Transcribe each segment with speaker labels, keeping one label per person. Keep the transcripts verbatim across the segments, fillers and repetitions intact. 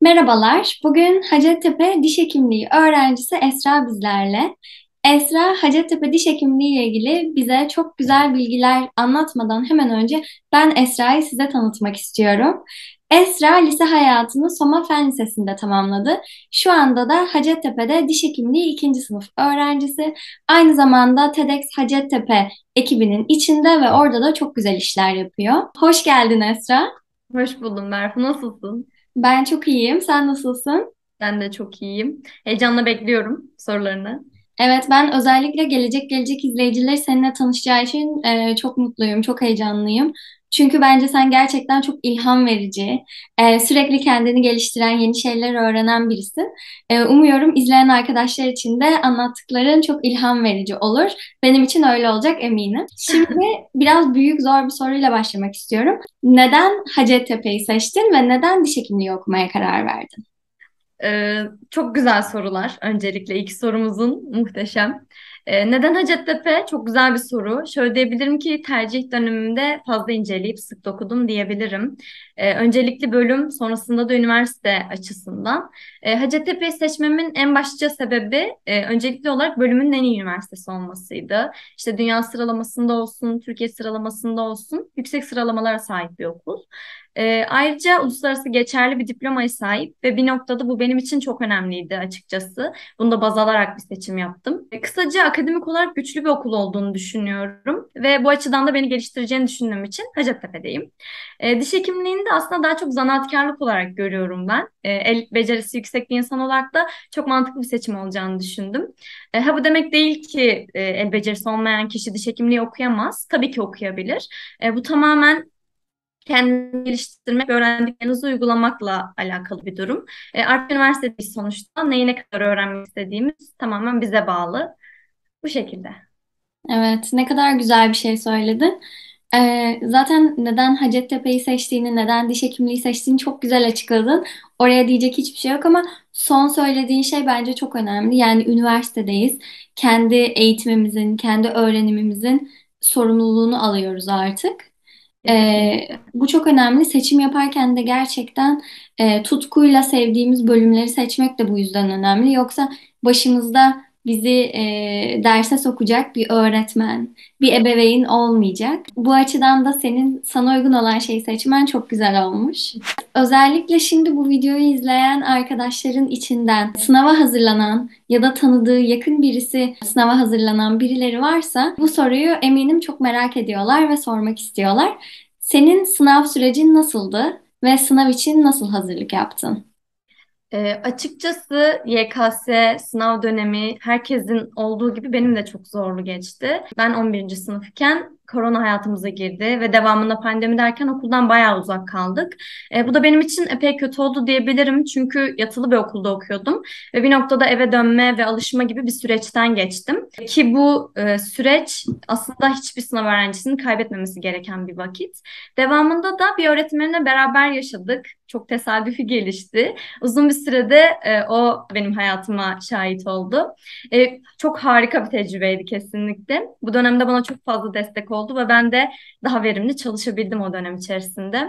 Speaker 1: Merhabalar. Bugün Hacettepe Diş Hekimliği öğrencisi Esra bizlerle. Esra, Hacettepe Diş Hekimliği ile ilgili bize çok güzel bilgiler anlatmadan hemen önce ben Esra'yı size tanıtmak istiyorum. Esra lise hayatını Soma Fen Lisesi'nde tamamladı. Şu anda da Hacettepe'de Diş Hekimliği ikinci sınıf öğrencisi. Aynı zamanda TEDx Hacettepe ekibinin içinde ve orada da çok güzel işler yapıyor. Hoş geldin Esra.
Speaker 2: Hoş buldum Berfu. Nasılsın?
Speaker 1: Ben çok iyiyim. Sen nasılsın?
Speaker 2: Ben de çok iyiyim. Heyecanla bekliyorum sorularını.
Speaker 1: Evet, ben özellikle gelecek gelecek izleyicileri seninle tanışacağı için e, çok mutluyum, çok heyecanlıyım. Çünkü bence sen gerçekten çok ilham verici, e, sürekli kendini geliştiren, yeni şeyler öğrenen birisin. E, umuyorum izleyen arkadaşlar için de anlattıkların çok ilham verici olur. Benim için öyle olacak eminim. Şimdi biraz büyük, zor bir soruyla başlamak istiyorum. Neden Hacettepe'yi seçtin ve neden diş hekimliği okumaya karar verdin?
Speaker 2: Ee, çok güzel sorular. Öncelikle ilk sorumuzun muhteşem. Ee, neden Hacettepe? Çok güzel bir soru. Şöyle diyebilirim ki tercih dönemimde fazla inceleyip sık dokudum diyebilirim. Ee, öncelikli bölüm, sonrasında da üniversite açısından. Ee, Hacettepe'yi seçmemin en başlıca sebebi e, öncelikli olarak bölümün en iyi üniversitesi olmasıydı. İşte dünya sıralamasında olsun, Türkiye sıralamasında olsun yüksek sıralamalara sahip bir okul. Ee, ayrıca uluslararası geçerli bir diplomaya sahip ve bir noktada bu benim için çok önemliydi açıkçası. Bunu da baz alarak bir seçim yaptım. E, kısaca akademik olarak güçlü bir okul olduğunu düşünüyorum ve bu açıdan da beni geliştireceğini düşündüğüm için Hacettepe'deyim. E, diş hekimliğini de aslında daha çok zanaatkarlık olarak görüyorum ben. E, el becerisi yüksek bir insan olarak da çok mantıklı bir seçim olacağını düşündüm. E, ha bu demek değil ki e, el becerisi olmayan kişi diş hekimliği okuyamaz. Tabii ki okuyabilir. E, bu tamamen kendini geliştirmek ve öğrendiklerinizi uygulamakla alakalı bir durum. E, Arp Üniversitesi sonuçta neyi ne kadar öğrenmek istediğimiz tamamen bize bağlı. Bu şekilde.
Speaker 1: Evet, ne kadar güzel bir şey söyledin. Ee, zaten neden Hacettepe'yi seçtiğini, neden diş hekimliği seçtiğini çok güzel açıkladın. Oraya diyecek hiçbir şey yok ama son söylediğin şey bence çok önemli. Yani üniversitedeyiz. Kendi eğitimimizin, kendi öğrenimimizin sorumluluğunu alıyoruz artık. Ee,
Speaker 2: Kesinlikle.
Speaker 1: bu çok önemli. Seçim yaparken de gerçekten e, tutkuyla sevdiğimiz bölümleri seçmek de bu yüzden önemli. Yoksa başımızda bizi e, derse sokacak bir öğretmen, bir ebeveyn olmayacak. Bu açıdan da senin sana uygun olan şeyi seçmen çok güzel olmuş. Özellikle şimdi bu videoyu izleyen arkadaşların içinden sınava hazırlanan ya da tanıdığı yakın birisi sınava hazırlanan birileri varsa bu soruyu eminim çok merak ediyorlar ve sormak istiyorlar. Senin sınav sürecin nasıldı ve sınav için nasıl hazırlık yaptın?
Speaker 2: E, açıkçası Y K S sınav dönemi herkesin olduğu gibi benim de çok zorlu geçti. Ben on birinci sınıfken korona hayatımıza girdi ve devamında pandemi derken okuldan bayağı uzak kaldık. E, bu da benim için epey kötü oldu diyebilirim. Çünkü yatılı bir okulda okuyordum ve bir noktada eve dönme ve alışma gibi bir süreçten geçtim. Ki bu e, süreç aslında hiçbir sınav öğrencisinin kaybetmemesi gereken bir vakit. Devamında da bir öğretmenle beraber yaşadık. Çok tesadüfi gelişti. Uzun bir sürede e, o benim hayatıma şahit oldu. E, çok harika bir tecrübeydi kesinlikle. Bu dönemde bana çok fazla destek oldu ve ben de daha verimli çalışabildim o dönem içerisinde.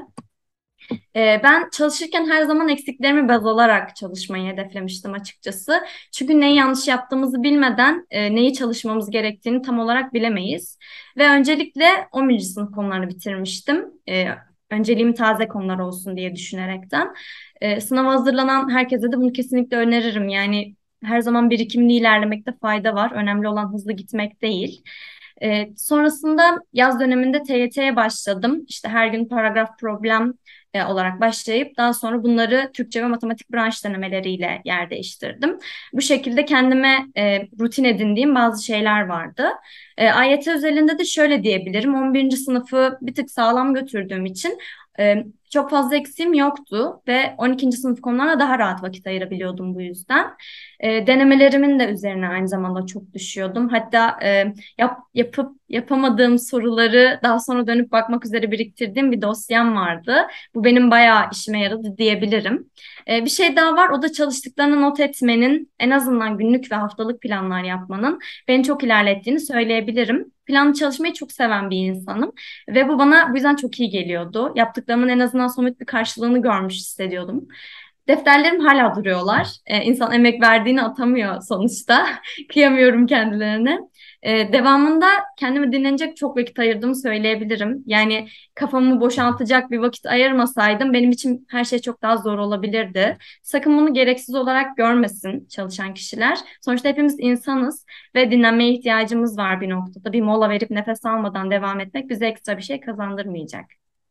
Speaker 2: E, ben çalışırken her zaman eksiklerimi baz alarak çalışmayı hedeflemiştim açıkçası. Çünkü neyi yanlış yaptığımızı bilmeden e, neyi çalışmamız gerektiğini tam olarak bilemeyiz. Ve öncelikle on birinci sınıf konularını bitirmiştim. E, önceliğim taze konular olsun diye düşünerekten. E, sınava hazırlanan herkese de bunu kesinlikle öneririm. Yani her zaman birikimli ilerlemekte fayda var. Önemli olan hızlı gitmek değil. E, sonrasında yaz döneminde T Y T'ye başladım. İşte her gün paragraf problem e, olarak başlayıp daha sonra bunları Türkçe ve matematik branş denemeleriyle yer değiştirdim. Bu şekilde kendime e, rutin edindiğim bazı şeyler vardı. E, A Y T özelinde de şöyle diyebilirim. on birinci sınıfı bir tık sağlam götürdüğüm için e, çok fazla eksiğim yoktu ve on ikinci sınıf konularına daha rahat vakit ayırabiliyordum bu yüzden. E, denemelerimin de üzerine aynı zamanda çok düşüyordum. Hatta e, yap, yapıp yapamadığım soruları daha sonra dönüp bakmak üzere biriktirdiğim bir dosyam vardı. Bu benim bayağı işime yaradı diyebilirim. E, bir şey daha var, o da çalıştıklarını not etmenin, en azından günlük ve haftalık planlar yapmanın beni çok ilerlettiğini söyleyebilirim. Planlı çalışmayı çok seven bir insanım ve bu bana bu yüzden çok iyi geliyordu. Yaptıklarımın en azından somut bir karşılığını görmüş hissediyordum. Defterlerim hala duruyorlar. Ee, insan emek verdiğini atamıyor sonuçta. Kıyamıyorum kendilerine. Ee, devamında kendime dinlenecek çok vakit ayırdığımı söyleyebilirim. Yani kafamı boşaltacak bir vakit ayırmasaydım benim için her şey çok daha zor olabilirdi. Sakın bunu gereksiz olarak görmesin çalışan kişiler. Sonuçta hepimiz insanız ve dinlenmeye ihtiyacımız var bir noktada. Bir mola verip nefes almadan devam etmek bize ekstra bir şey kazandırmayacak.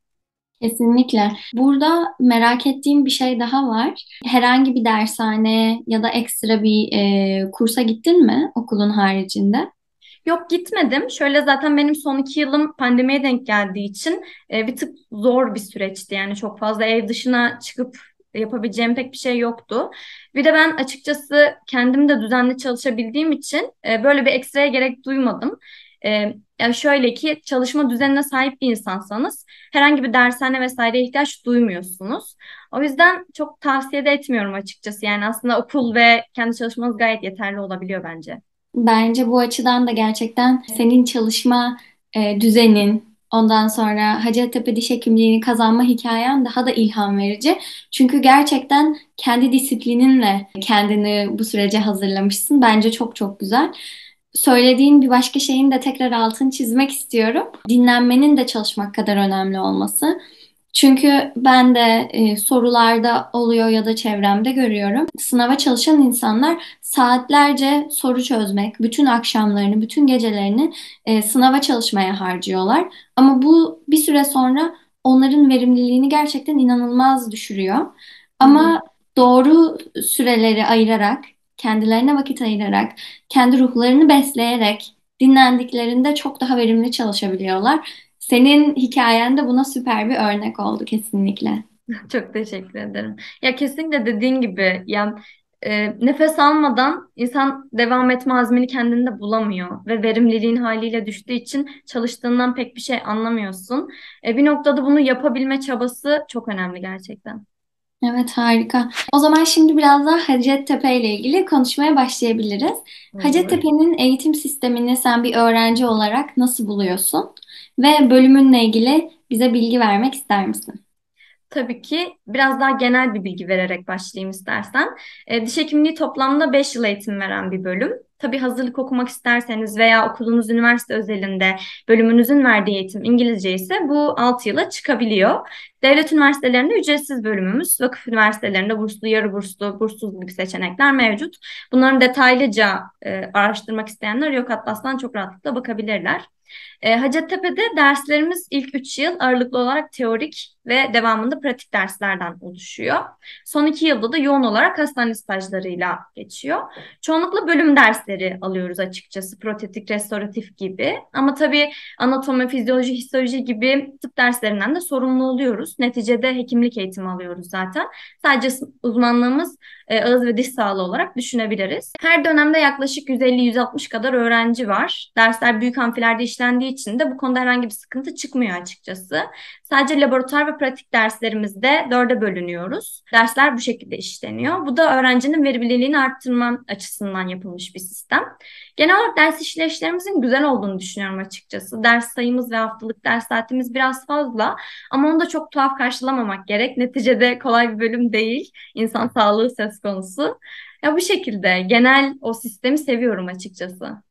Speaker 1: Kesinlikle. Burada merak ettiğim bir şey daha var. Herhangi bir dershane ya da ekstra bir e, kursa gittin mi okulun haricinde?
Speaker 2: Yok gitmedim. Şöyle zaten benim son iki yılım pandemiye denk geldiği için e, bir tık zor bir süreçti. Yani çok fazla ev dışına çıkıp yapabileceğim pek bir şey yoktu. Bir de ben açıkçası kendim de düzenli çalışabildiğim için e, böyle bir ekstraya gerek duymadım. E, Yani şöyle ki çalışma düzenine sahip bir insansanız herhangi bir dershane vesaireye ihtiyaç duymuyorsunuz. O yüzden çok tavsiye de etmiyorum açıkçası. Yani aslında okul ve kendi çalışmanız gayet yeterli olabiliyor bence.
Speaker 1: Bence bu açıdan da gerçekten senin çalışma e, düzenin, ondan sonra Hacettepe Diş Hekimliğini kazanma hikayen daha da ilham verici. Çünkü gerçekten kendi disiplininle kendini bu sürece hazırlamışsın. Bence çok çok güzel. Söylediğin bir başka şeyin de tekrar altını çizmek istiyorum. Dinlenmenin de çalışmak kadar önemli olması. Çünkü ben de e, sorularda oluyor ya da çevremde görüyorum. Sınava çalışan insanlar saatlerce soru çözmek, bütün akşamlarını, bütün gecelerini e, sınava çalışmaya harcıyorlar. Ama bu bir süre sonra onların verimliliğini gerçekten inanılmaz düşürüyor.
Speaker 2: Hı hı.
Speaker 1: Ama doğru süreleri ayırarak, kendilerine vakit ayırarak, kendi ruhlarını besleyerek dinlendiklerinde çok daha verimli çalışabiliyorlar. Senin hikayen de buna süper bir örnek oldu kesinlikle.
Speaker 2: Çok teşekkür ederim. Ya kesinlikle dediğin gibi yani e, nefes almadan insan devam etme azmini kendinde bulamıyor ve verimliliğin haliyle düştüğü için çalıştığından pek bir şey anlamıyorsun. E, bir noktada bunu yapabilme çabası çok önemli gerçekten.
Speaker 1: Evet, harika. O zaman şimdi biraz daha Hacettepe ile ilgili konuşmaya başlayabiliriz.
Speaker 2: Olur.
Speaker 1: Hacettepe'nin eğitim sistemini sen bir öğrenci olarak nasıl buluyorsun? Ve bölümünle ilgili bize bilgi vermek ister misin?
Speaker 2: Tabii ki biraz daha genel bir bilgi vererek başlayayım istersen. E, diş hekimliği toplamda beş yıl eğitim veren bir bölüm. Tabii hazırlık okumak isterseniz veya okulunuz üniversite özelinde bölümünüzün verdiği eğitim İngilizce ise bu altı yıla çıkabiliyor. Devlet üniversitelerinde ücretsiz bölümümüz, vakıf üniversitelerinde burslu, yarı burslu, burssuz gibi seçenekler mevcut. Bunların detaylıca e, araştırmak isteyenler Yok Atlas'tan çok rahatlıkla bakabilirler. E, Hacettepe'de derslerimiz ilk üç yıl ağırlıklı olarak teorik ve devamında pratik derslerden oluşuyor. Son iki yılda da yoğun olarak hastane stajlarıyla geçiyor. Çoğunlukla bölüm dersleri alıyoruz açıkçası. Protetik, restoratif gibi. Ama tabii anatomi, fizyoloji, histoloji gibi tıp derslerinden de sorumlu oluyoruz. Neticede hekimlik eğitimi alıyoruz zaten. Sadece uzmanlığımız e, ağız ve diş sağlığı olarak düşünebiliriz. Her dönemde yaklaşık yüz elli yüz altmış kadar öğrenci var. Dersler büyük amfilerde işlendiği için de bu konuda herhangi bir sıkıntı çıkmıyor açıkçası. Sadece laboratuvar ve pratik derslerimizde dörde bölünüyoruz. Dersler bu şekilde işleniyor. Bu da öğrencinin verimliliğini arttırma açısından yapılmış bir sistem. Genel olarak ders işleyişlerimizin güzel olduğunu düşünüyorum açıkçası. Ders sayımız ve haftalık ders saatimiz biraz fazla ama onu da çok tuhaf karşılamamak gerek. Neticede kolay bir bölüm değil. İnsan sağlığı söz konusu. Ya bu şekilde genel o sistemi seviyorum açıkçası.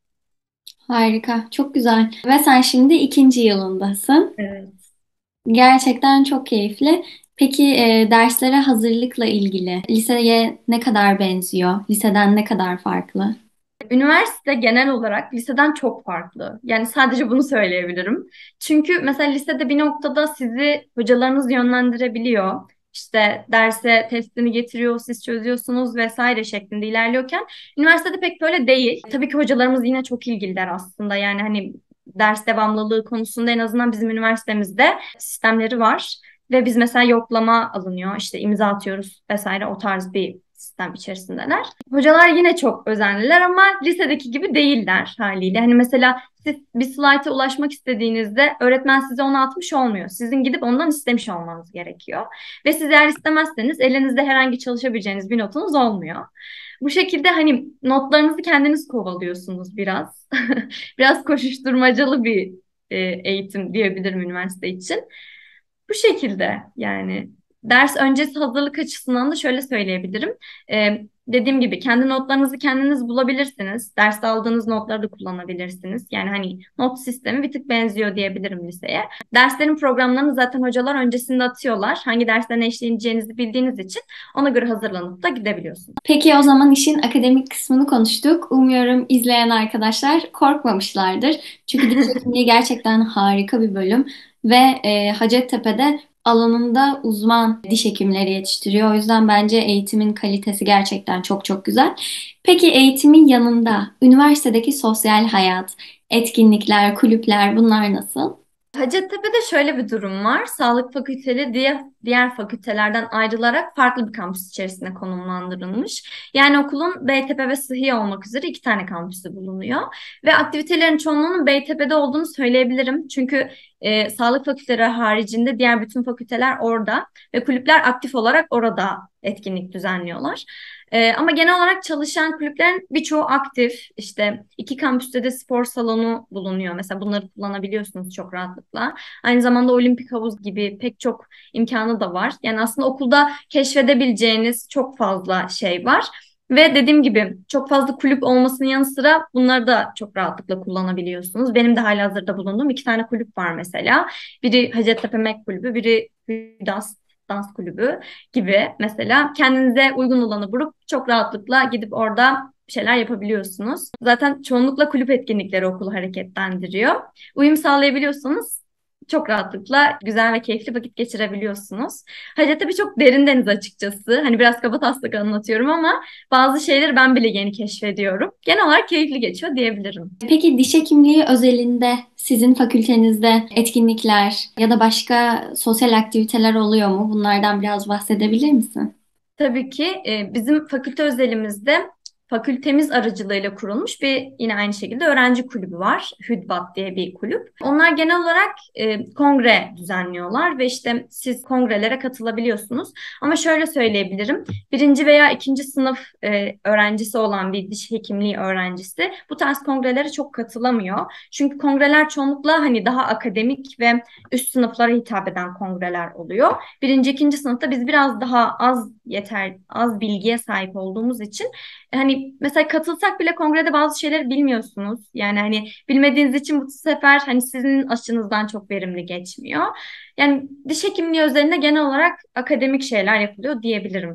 Speaker 1: Harika, çok güzel. Ve sen şimdi ikinci yılındasın.
Speaker 2: Evet.
Speaker 1: Gerçekten çok keyifli. Peki e, derslere hazırlıkla ilgili liseye ne kadar benziyor? Liseden ne kadar farklı?
Speaker 2: Üniversite genel olarak liseden çok farklı. Yani sadece bunu söyleyebilirim. Çünkü mesela lisede bir noktada sizi hocalarınız yönlendirebiliyor. İşte derse testini getiriyor, siz çözüyorsunuz vesaire şeklinde ilerliyorken üniversitede pek böyle değil. Tabii ki hocalarımız yine çok ilgililer aslında. Yani hani ders devamlılığı konusunda en azından bizim üniversitemizde sistemleri var. Ve biz mesela yoklama alınıyor, işte imza atıyoruz vesaire o tarz bir sistem içerisindeler. Hocalar yine çok özenliler ama lisedeki gibi değiller haliyle. Hani mesela siz bir slayta ulaşmak istediğinizde öğretmen size onu atmış olmuyor. Sizin gidip ondan istemiş olmanız gerekiyor. Ve siz eğer istemezseniz elinizde herhangi çalışabileceğiniz bir notunuz olmuyor. Bu şekilde hani notlarınızı kendiniz kovalıyorsunuz biraz. Biraz koşuşturmacalı bir e, eğitim diyebilirim üniversite için. Bu şekilde yani. Ders öncesi hazırlık açısından da şöyle söyleyebilirim. Ee, dediğim gibi kendi notlarınızı kendiniz bulabilirsiniz. Derste aldığınız notları da kullanabilirsiniz. Yani hani not sistemi bir tık benziyor diyebilirim liseye. Derslerin programlarını zaten hocalar öncesinde atıyorlar. Hangi dersten ne işleyeceğinizi bildiğiniz için ona göre hazırlanıp da gidebiliyorsunuz.
Speaker 1: Peki o zaman işin akademik kısmını konuştuk. Umuyorum izleyen arkadaşlar korkmamışlardır. Çünkü diş hekimliği gerçekten harika bir bölüm ve e, Hacettepe'de alanında uzman diş hekimleri yetiştiriyor. O yüzden bence eğitimin kalitesi gerçekten çok çok güzel. Peki eğitimin yanında üniversitedeki sosyal hayat, etkinlikler, kulüpler bunlar nasıl?
Speaker 2: Hacettepe'de şöyle bir durum var. Sağlık fakülteleri diğer, diğer fakültelerden ayrılarak farklı bir kampüs içerisine konumlandırılmış. Yani okulun Beytepe ve Sıhhiye olmak üzere iki tane kampüsü bulunuyor. Ve aktivitelerin çoğunluğunun Beytepe'de olduğunu söyleyebilirim. Çünkü e, sağlık fakülteleri haricinde diğer bütün fakülteler orada ve kulüpler aktif olarak orada etkinlik düzenliyorlar. Ee, ama genel olarak çalışan kulüplerin birçoğu aktif. İşte iki kampüste de spor salonu bulunuyor. Mesela bunları kullanabiliyorsunuz çok rahatlıkla. Aynı zamanda olimpik havuz gibi pek çok imkanı da var. Yani aslında okulda keşfedebileceğiniz çok fazla şey var. Ve dediğim gibi çok fazla kulüp olmasının yanı sıra bunları da çok rahatlıkla kullanabiliyorsunuz. Benim de halihazırda bulunduğum iki tane kulüp var mesela. Biri Hacettepe Mek Kulübü, biri Hüdas Dans Kulübü gibi mesela kendinize uygun olanı bulup çok rahatlıkla gidip orada bir şeyler yapabiliyorsunuz. Zaten çoğunlukla kulüp etkinlikleri okulu hareketlendiriyor. Uyum sağlayabiliyorsanız çok rahatlıkla güzel ve keyifli vakit geçirebiliyorsunuz. Hacettepe çok derin deniz açıkçası. Hani biraz kabataslak anlatıyorum ama bazı şeyleri ben bile yeni keşfediyorum. Genel olarak keyifli geçiyor diyebilirim.
Speaker 1: Peki diş hekimliği özelinde sizin fakültenizde etkinlikler ya da başka sosyal aktiviteler oluyor mu? Bunlardan biraz bahsedebilir misin?
Speaker 2: Tabii ki e, bizim fakülte özelimizde fakültemiz aracılığıyla kurulmuş bir yine aynı şekilde öğrenci kulübü var. Hüdbat diye bir kulüp. Onlar genel olarak e, kongre düzenliyorlar ve işte siz kongrelere katılabiliyorsunuz. Ama şöyle söyleyebilirim. Birinci veya ikinci sınıf e, öğrencisi olan bir diş hekimliği öğrencisi bu tarz kongrelere çok katılamıyor. Çünkü kongreler çoğunlukla hani daha akademik ve üst sınıflara hitap eden kongreler oluyor. Birinci, ikinci sınıfta biz biraz daha az yeter, az bilgiye sahip olduğumuz için hani mesela katılsak bile kongrede bazı şeyleri bilmiyorsunuz. Yani hani bilmediğiniz için bu sefer hani sizin açınızdan çok verimli geçmiyor. Yani diş hekimliği özelinde genel olarak akademik şeyler yapılıyor diyebilirim.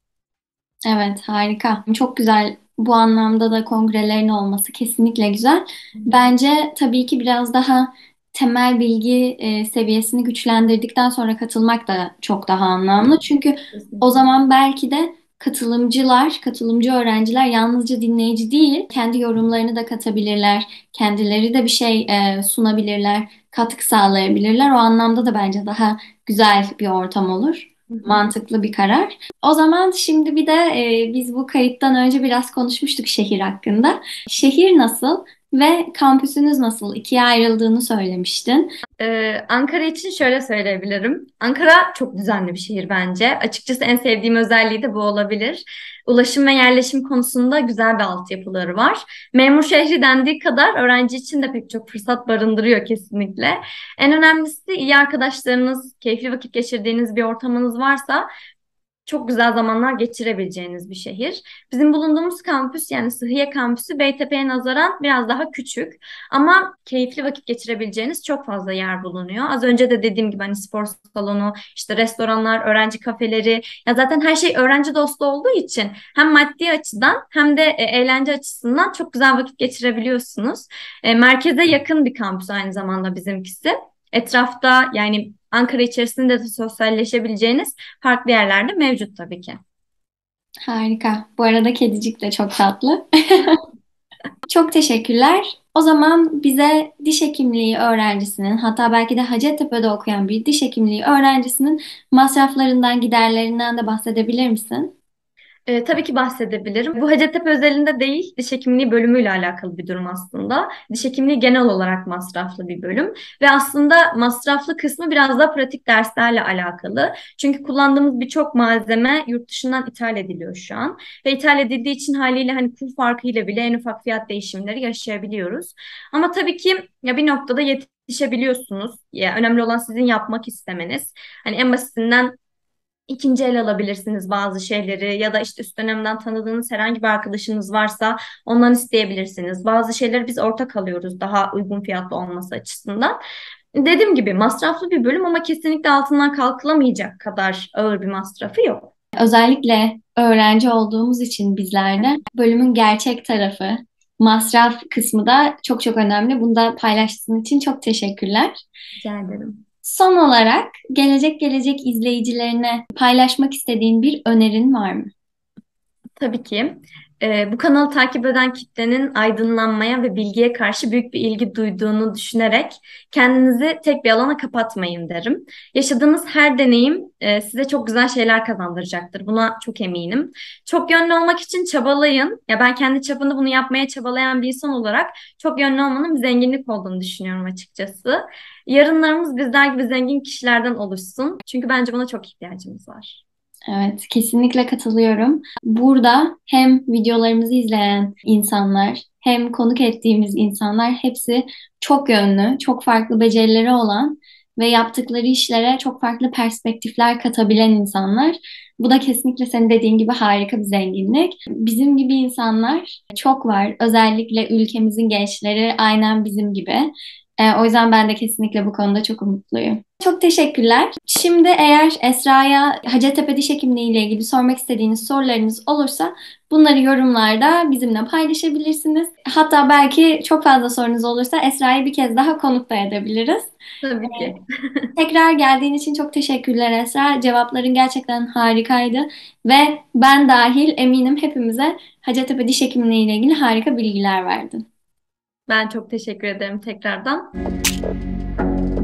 Speaker 1: Evet, harika. Çok güzel. Bu anlamda da kongrelerin olması kesinlikle güzel. Bence tabii ki biraz daha temel bilgi e, seviyesini güçlendirdikten sonra katılmak da çok daha anlamlı. Çünkü o
Speaker 2: Kesinlikle.
Speaker 1: zaman belki de katılımcılar, katılımcı öğrenciler yalnızca dinleyici değil, kendi yorumlarını da katabilirler. Kendileri de bir şey e, sunabilirler, katkı sağlayabilirler. O anlamda da bence daha güzel bir ortam olur.
Speaker 2: Hı hı.
Speaker 1: Mantıklı bir karar. O zaman şimdi bir de e, biz bu kayıttan önce biraz konuşmuştuk şehir hakkında. Şehir nasıl ve kampüsünüz nasıl? İkiye ayrıldığını söylemiştin.
Speaker 2: Ee, Ankara için şöyle söyleyebilirim. Ankara çok düzenli bir şehir bence. Açıkçası en sevdiğim özelliği de bu olabilir. Ulaşım ve yerleşim konusunda güzel bir altyapıları var. Memur şehri dendiği kadar öğrenci için de pek çok fırsat barındırıyor kesinlikle. En önemlisi iyi arkadaşlarınız, keyifli vakit geçirdiğiniz bir ortamınız varsa çok güzel zamanlar geçirebileceğiniz bir şehir. Bizim bulunduğumuz kampüs yani Sıhhiye kampüsü Beytepe'ye nazaran biraz daha küçük ama keyifli vakit geçirebileceğiniz çok fazla yer bulunuyor. Az önce de dediğim gibi hani spor salonu, işte restoranlar, öğrenci kafeleri ya zaten her şey öğrenci dostu olduğu için hem maddi açıdan hem de e, eğlence açısından çok güzel vakit geçirebiliyorsunuz. E, merkeze yakın bir kampüs aynı zamanda bizimkisi. Etrafta yani Ankara içerisinde de sosyalleşebileceğiniz farklı yerlerde mevcut tabii ki.
Speaker 1: Harika. Bu arada kedicik de çok tatlı. Çok teşekkürler. O zaman bize diş hekimliği öğrencisinin, hatta belki de Hacettepe'de okuyan bir diş hekimliği öğrencisinin masraflarından, giderlerinden de bahsedebilir misin?
Speaker 2: Ee, tabii ki bahsedebilirim. Bu Hacettepe özelinde değil, diş hekimliği bölümüyle alakalı bir durum aslında. Diş hekimliği genel olarak masraflı bir bölüm ve aslında masraflı kısmı biraz da pratik derslerle alakalı. Çünkü kullandığımız birçok malzeme yurt dışından ithal ediliyor şu an ve ithal edildiği için haliyle hani kur farkıyla bile en ufak fiyat değişimleri yaşayabiliyoruz. Ama tabii ki ya bir noktada yetişebiliyorsunuz. Ya önemli olan sizin yapmak istemeniz. Hani en basitinden İkinci el alabilirsiniz bazı şeyleri ya da işte üst dönemden tanıdığınız herhangi bir arkadaşınız varsa ondan isteyebilirsiniz. Bazı şeyleri biz ortak alıyoruz daha uygun fiyatlı olması açısından. Dediğim gibi masraflı bir bölüm ama kesinlikle altından kalkılamayacak kadar ağır bir masrafı yok.
Speaker 1: Özellikle öğrenci olduğumuz için bizlerde bölümün gerçek tarafı, masraf kısmı da çok çok önemli. Bunu da paylaştığın için çok teşekkürler.
Speaker 2: Rica ederim.
Speaker 1: Son olarak gelecek gelecek izleyicilerine paylaşmak istediğin bir önerin var mı?
Speaker 2: Tabii ki. Ee, bu kanalı takip eden kitlenin aydınlanmaya ve bilgiye karşı büyük bir ilgi duyduğunu düşünerek kendinizi tek bir alana kapatmayın derim. Yaşadığınız her deneyim e, size çok güzel şeyler kazandıracaktır. Buna çok eminim. Çok yönlü olmak için çabalayın. Ya ben kendi çapında bunu yapmaya çabalayan bir insan olarak çok yönlü olmanın bir zenginlik olduğunu düşünüyorum açıkçası. Yarınlarımız bizler gibi zengin kişilerden oluşsun. Çünkü bence buna çok ihtiyacımız var.
Speaker 1: Evet, kesinlikle katılıyorum. Burada hem videolarımızı izleyen insanlar, hem konuk ettiğimiz insanlar hepsi çok yönlü, çok farklı becerileri olan ve yaptıkları işlere çok farklı perspektifler katabilen insanlar. Bu da kesinlikle senin dediğin gibi harika bir zenginlik. Bizim gibi insanlar çok var. Özellikle ülkemizin gençleri aynen bizim gibi. Ee, o yüzden ben de kesinlikle bu konuda çok umutluyum. Çok teşekkürler. Şimdi eğer Esra'ya Hacettepe Diş Hekimliği ile ilgili sormak istediğiniz sorularınız olursa bunları yorumlarda bizimle paylaşabilirsiniz. Hatta belki çok fazla sorunuz olursa Esra'yı bir kez daha konuk da edebiliriz.
Speaker 2: Tabii ki.
Speaker 1: Tekrar geldiğin için çok teşekkürler Esra. Cevapların gerçekten harikaydı ve ben dahil eminim hepimize Hacettepe Diş Hekimliği ile ilgili harika bilgiler verdin.
Speaker 2: Ben çok teşekkür ederim tekrardan.